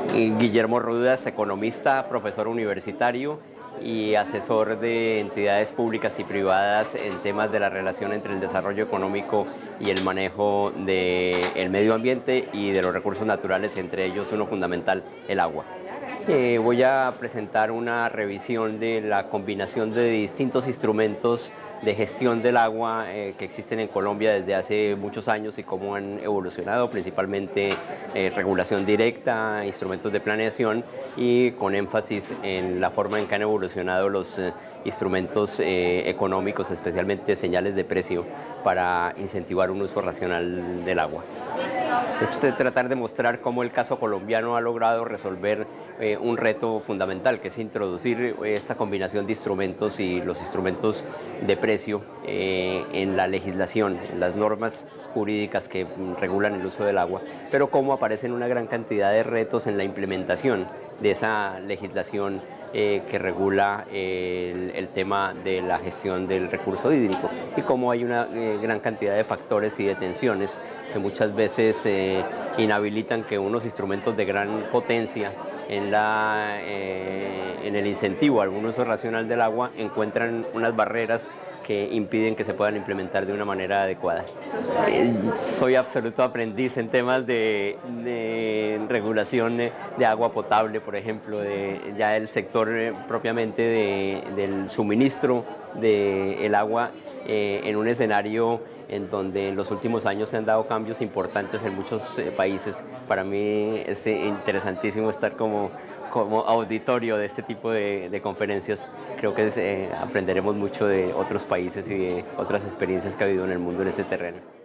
Guillermo Rudas, economista, profesor universitario y asesor de entidades públicas y privadas en temas de la relación entre el desarrollo económico y el manejo del medio ambiente y de los recursos naturales, entre ellos uno fundamental, el agua. Voy a presentar una revisión de la combinación de distintos instrumentos de gestión del agua que existen en Colombia desde hace muchos años y cómo han evolucionado, principalmente regulación directa, instrumentos de planeación y con énfasis en la forma en que han evolucionado los instrumentos económicos, especialmente señales de precio para incentivar un uso racional del agua. Esto es tratar de mostrar cómo el caso colombiano ha logrado resolver un reto fundamental, que es introducir esta combinación de instrumentos y los instrumentos de precio en la legislación, en las normas jurídicas que regulan el uso del agua, pero cómo aparecen una gran cantidad de retos en la implementación de esa legislación que regula el tema de la gestión del recurso hídrico y cómo hay una gran cantidad de factores y de tensiones que muchas veces inhabilitan que unos instrumentos de gran potencia en el incentivo al uso racional del agua encuentran unas barreras que impiden que se puedan implementar de una manera adecuada. Soy absoluto aprendiz en temas de regulación de agua potable, por ejemplo, ya el sector propiamente del suministro del agua en un escenario en donde en los últimos años se han dado cambios importantes en muchos países. Para mí es interesantísimo estar como auditorio de este tipo de conferencias. Creo que aprenderemos mucho de otros países y de otras experiencias que ha habido en el mundo en este terreno.